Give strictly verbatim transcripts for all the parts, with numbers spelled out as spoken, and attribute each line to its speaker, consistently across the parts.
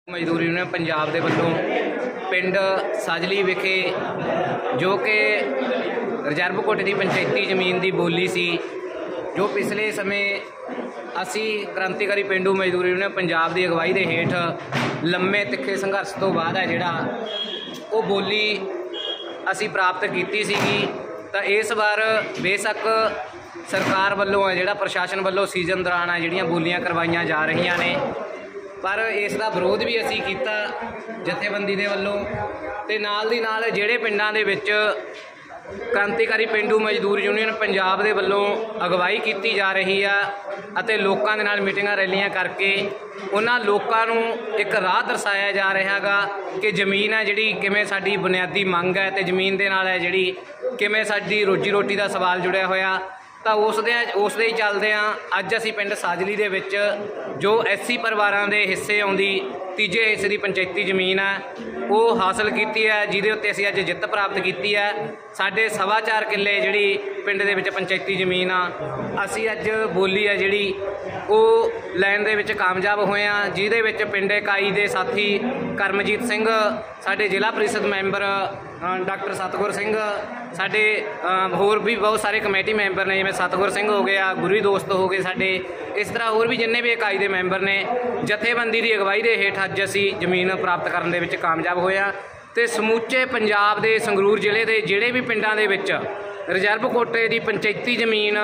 Speaker 1: मजदूर यूनियन पंजाब के वलों पिंड साजली विखे जो कि रिजर्व कोटे की पंचायती जमीन की बोली सी, जो पिछले समय असी क्रांतिकारी पेंडू मजदूर यूनियन पंजाब की अगवाई के हेठ लंबे तिखे संघर्ष तो बाद है जिहड़ा वो बोली असी प्राप्त की सीगी। तो इस बार बेशक सरकार वालों है जिहड़ा प्रशासन वालों सीजन दौरान है जिहड़ियां बोलियां करवाइयां जा रही ने, पर इसका विरोध भी असी किया जथेबंदी के वलों। ते नाल दी नाल जिहड़े पिंडां दे विच क्रांतिकारी पेंडू मजदूर यूनियन पंजाब के वलों अगवाई की जा रही है अते लोकां दे नाल मीटिंगां रैलियां करके उन्हां लोकां नूं एक राह दर्शाया जा रहा गा कि जमीन है जिहड़ी किवें साडी बुनियादी मंग है ते जमीन दे नाल है जिहड़ी किवें साडी रोजी रोटी का सवाल जुड़िया होया। तो उस दे उस दे चलदिआं अज असीं पिंड साजली दे विच जो एस सी परिवारां दे हिस्से आउंदी तीजे हिस्से की पंचायती जमीन है वो हासिल की है, जिहदे उत्ते असीं अज जित प्राप्त की है। साढ़े सवा चार किले जिहड़ी पिंड दे विच पंचायती जमीन आ असीं अज बोली है जिहड़ी वो लैण दे विच कामयाब होए आ, जिहदे विच पिंड इकाई दे साथी करमजीत सिंह, साढ़े जिला परिषद मैंबर डॉक्टर सतगुर सिंह, साढ़े होर भी बहुत सारे कमेटी मैंबर ने जिवें सतगुर सिंह हो गया, गुरी दोस्त हो गए साढ़े, इस तरह होर भी जिन्ने भी इकाई के मैंबर ने जथेबंदी की अगवाई के हेठ अज असीं जमीन प्राप्त करने दे विच कामयाब होया। ते समूचे पंजाब के संगरूर जिले के जिहड़े भी पिंडां दे विच रिजर्व कोटे की पंचायती जमीन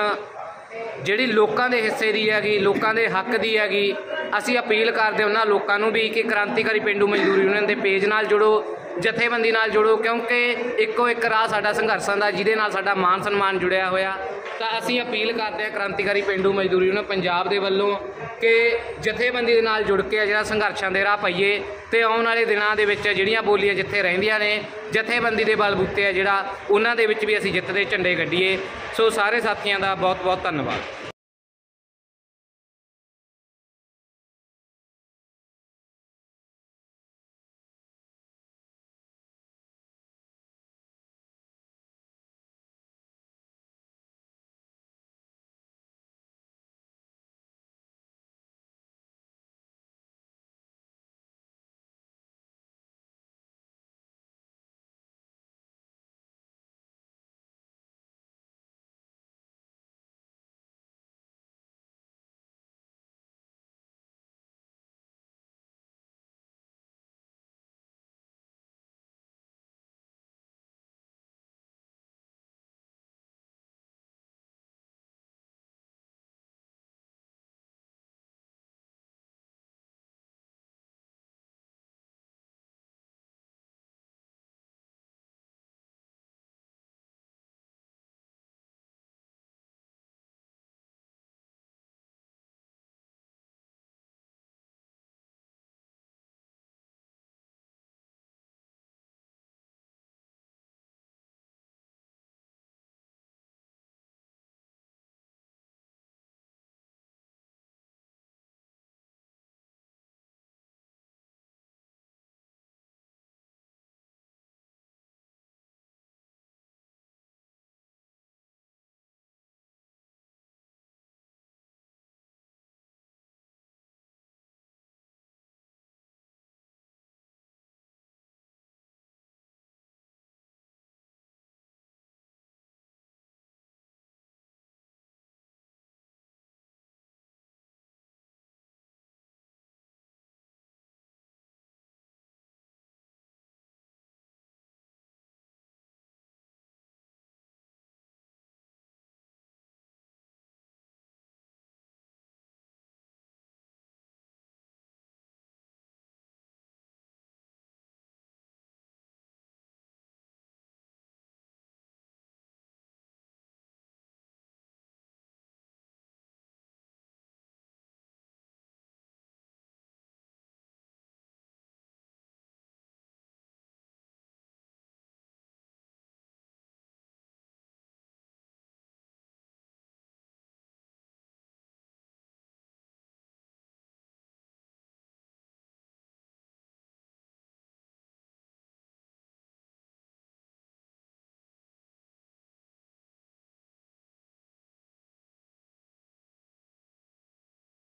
Speaker 1: जिहड़ी लोकां दे हिस्से दी हैगी, लोकां दे हक दी हैगी, असीं अपील करदे उन्हां लोकां नूं भी कि क्रांतिकारी पेंडू मजदूर यूनियन के पेज नाल जुड़ो, जथेबंदी नाल जुड़ो, क्योंकि इक्को एक राह साडा संघर्षां दा जिहदे नाल साडा मान सन्मान जुड़िया होया। तो असीं अपील करते हैं क्रांतिकारी पेंडू मजदूर यूनियन पंजाब के वलों कि जथेबंदी दे नाल जुड़ के जिहड़ा संघर्षां दे राह पाइए ते आउण वाले दिनां दे विच जिहड़ियां बोलियां जिथे रहिंदियां ने जथेबंदी दे बलबूते है जिहड़ा उन्हां दे विच भी असीं जित दे झंडे गड्डीए। सो सारे साथियों का बहुत बहुत धन्यवाद।